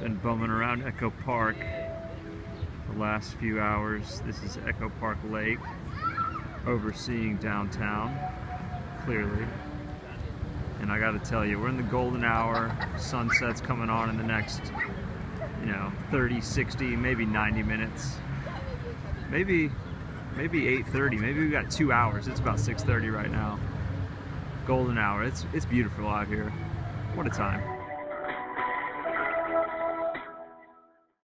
Been bumming around Echo Park the last few hours. This is Echo Park Lake, overseeing downtown, clearly. And I gotta tell you, we're in the golden hour. Sunset's coming on in the next, 30, 60, maybe 90 minutes. Maybe 8:30, maybe we've got 2 hours. It's about 6:30 right now. Golden hour, it's beautiful out here. What a time.